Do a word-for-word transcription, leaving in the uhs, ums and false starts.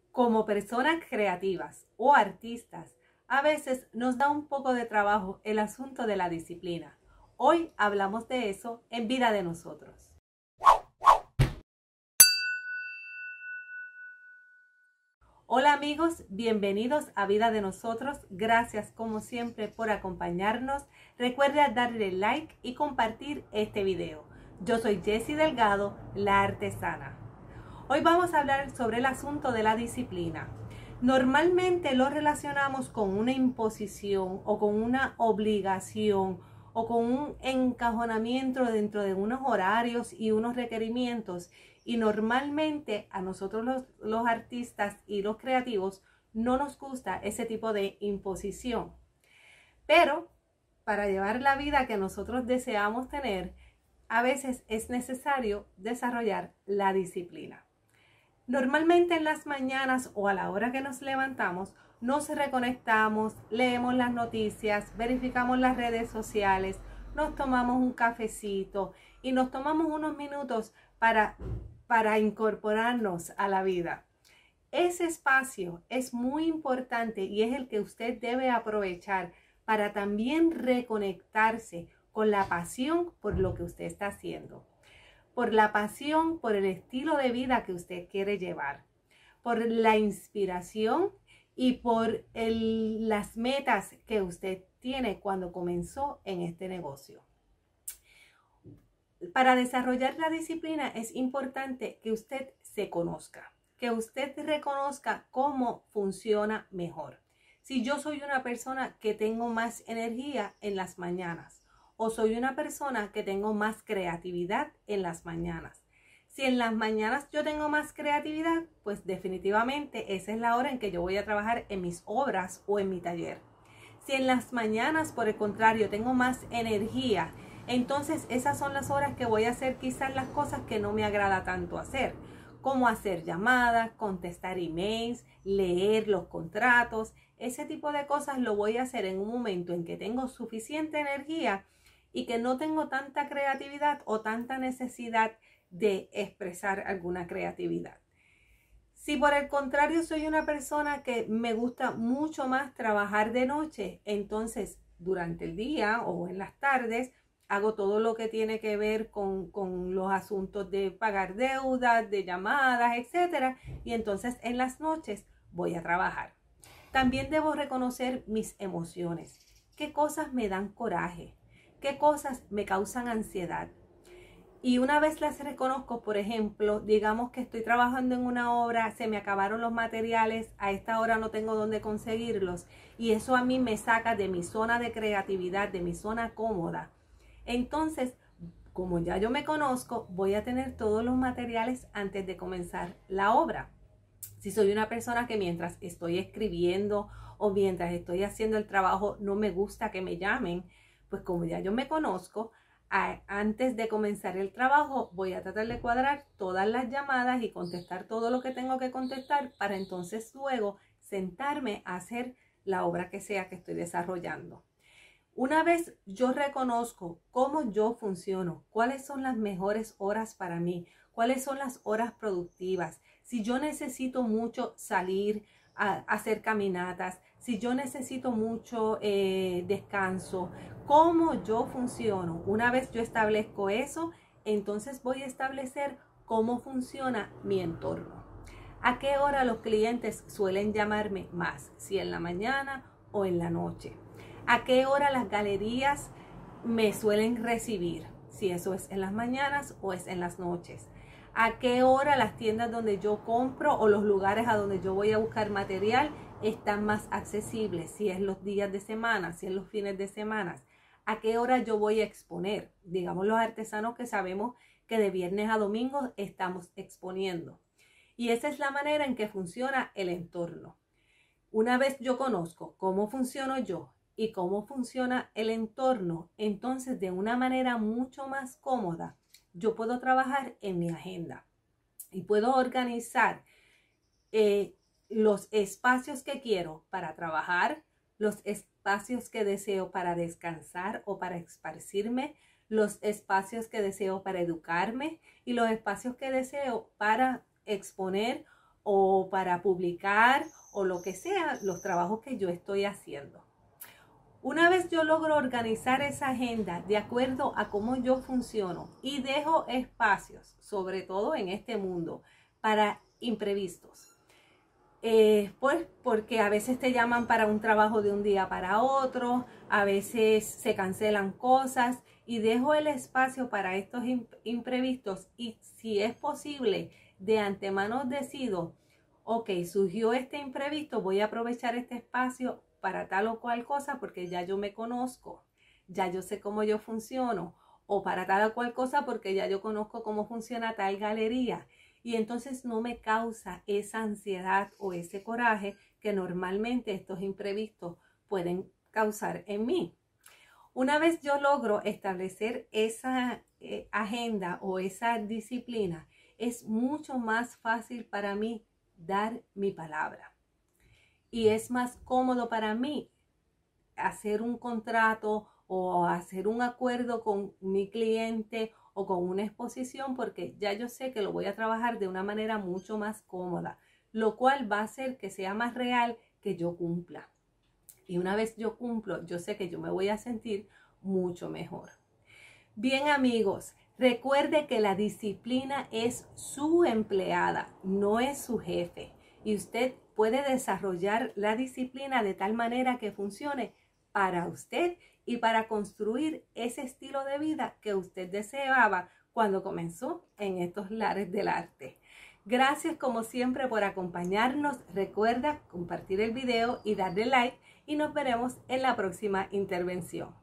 Como personas creativas o artistas, a veces nos da un poco de trabajo el asunto de la disciplina. Hoy hablamos de eso en Vida de Nosotros. Hola amigos, bienvenidos a Vida de Nosotros. Gracias como siempre por acompañarnos. Recuerda darle like y compartir este video. Yo soy Jessie Delgado, la artesana. Hoy vamos a hablar sobre el asunto de la disciplina. Normalmente lo relacionamos con una imposición o con una obligación o con un encajonamiento dentro de unos horarios y unos requerimientos. Y normalmente a nosotros los, los artistas y los creativos no nos gusta ese tipo de imposición. Pero para llevar la vida que nosotros deseamos tener, a veces es necesario desarrollar la disciplina. Normalmente en las mañanas o a la hora que nos levantamos, nos reconectamos, leemos las noticias, verificamos las redes sociales, nos tomamos un cafecito y nos tomamos unos minutos para, para incorporarnos a la vida. Ese espacio es muy importante y es el que usted debe aprovechar para también reconectarse con la pasión por lo que usted está haciendo. Por la pasión, por el estilo de vida que usted quiere llevar, por la inspiración y por el, las metas que usted tiene cuando comenzó en este negocio. Para desarrollar la disciplina es importante que usted se conozca, que usted reconozca cómo funciona mejor. Si yo soy una persona que tengo más energía en las mañanas, o soy una persona que tengo más creatividad en las mañanas. Si en las mañanas yo tengo más creatividad, pues definitivamente esa es la hora en que yo voy a trabajar en mis obras o en mi taller. Si en las mañanas, por el contrario, tengo más energía, entonces esas son las horas que voy a hacer quizás las cosas que no me agrada tanto hacer, como hacer llamadas, contestar emails, leer los contratos. Ese tipo de cosas lo voy a hacer en un momento en que tengo suficiente energía y que no tengo tanta creatividad o tanta necesidad de expresar alguna creatividad. Si por el contrario soy una persona que me gusta mucho más trabajar de noche, entonces durante el día o en las tardes hago todo lo que tiene que ver con, con los asuntos de pagar deudas, de llamadas, etcétera. Y entonces en las noches voy a trabajar. También debo reconocer mis emociones. ¿Qué cosas me dan coraje? ¿Qué cosas me causan ansiedad? Y una vez las reconozco, por ejemplo, digamos que estoy trabajando en una obra, se me acabaron los materiales, a esta hora no tengo dónde conseguirlos y eso a mí me saca de mi zona de creatividad, de mi zona cómoda. Entonces, como ya yo me conozco, voy a tener todos los materiales antes de comenzar la obra. Si soy una persona que mientras estoy escribiendo o mientras estoy haciendo el trabajo no me gusta que me llamen, pues como ya yo me conozco, a, antes de comenzar el trabajo voy a tratar de cuadrar todas las llamadas y contestar todo lo que tengo que contestar para entonces luego sentarme a hacer la obra que sea que estoy desarrollando. Una vez yo reconozco cómo yo funciono, cuáles son las mejores horas para mí, cuáles son las horas productivas, si yo necesito mucho salir a hacer caminatas, si yo necesito mucho eh, descanso, cómo yo funciono. Una vez yo establezco eso, entonces voy a establecer cómo funciona mi entorno. ¿A qué hora los clientes suelen llamarme más? Si en la mañana o en la noche. ¿A qué hora las galerías me suelen recibir? Si eso es en las mañanas o es en las noches. ¿A qué hora las tiendas donde yo compro o los lugares a donde yo voy a buscar material están más accesibles? Si es los días de semana, si es los fines de semana. ¿A qué hora yo voy a exponer? Digamos los artesanos que sabemos que de viernes a domingo estamos exponiendo. Y esa es la manera en que funciona el entorno. Una vez yo conozco cómo funciono yo y cómo funciona el entorno, entonces de una manera mucho más cómoda, yo puedo trabajar en mi agenda y puedo organizar eh, los espacios que quiero para trabajar, los espacios que deseo para descansar o para esparcirme, los espacios que deseo para educarme y los espacios que deseo para exponer o para publicar o lo que sea, los trabajos que yo estoy haciendo. Una vez yo logro organizar esa agenda de acuerdo a cómo yo funciono y dejo espacios, sobre todo en este mundo, para imprevistos. Eh, pues porque a veces te llaman para un trabajo de un día para otro, a veces se cancelan cosas y dejo el espacio para estos imprevistos y si es posible, de antemano decido, ok, surgió este imprevisto, voy a aprovechar este espacio para tal o cual cosa porque ya yo me conozco, ya yo sé cómo yo funciono, o para tal o cual cosa porque ya yo conozco cómo funciona tal galería y entonces no me causa esa ansiedad o ese coraje que normalmente estos imprevistos pueden causar en mí. Una vez yo logro establecer esa eh, agenda o esa disciplina, es mucho más fácil para mí dar mi palabra. Y es más cómodo para mí hacer un contrato o hacer un acuerdo con mi cliente o con una exposición porque ya yo sé que lo voy a trabajar de una manera mucho más cómoda, lo cual va a hacer que sea más real que yo cumpla. Y una vez yo cumplo, yo sé que yo me voy a sentir mucho mejor. Bien, amigos, recuerde que la disciplina es su empleada, no es su jefe. Y usted puede desarrollar la disciplina de tal manera que funcione para usted y para construir ese estilo de vida que usted deseaba cuando comenzó en estos lares del arte. Gracias como siempre por acompañarnos. Recuerda compartir el video y darle like y nos veremos en la próxima intervención.